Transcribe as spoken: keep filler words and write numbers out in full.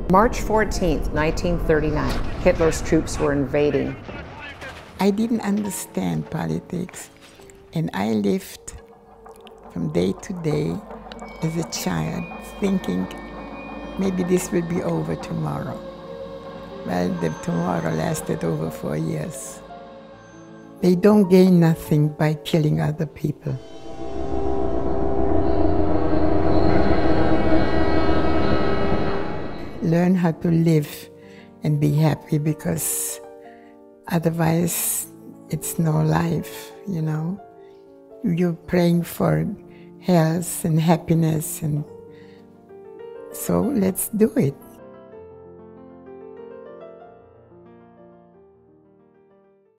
March fourteenth, nineteen thirty-nine, Hitler's troops were invading. I didn't understand politics, and I lived from day to day as a child thinking maybe this will be over tomorrow. Well, the tomorrow lasted over four years. They don't gain nothing by killing other people. Learn how to live and be happy, because otherwise it's no life, you know. You're praying for health and happiness, and so let's do it.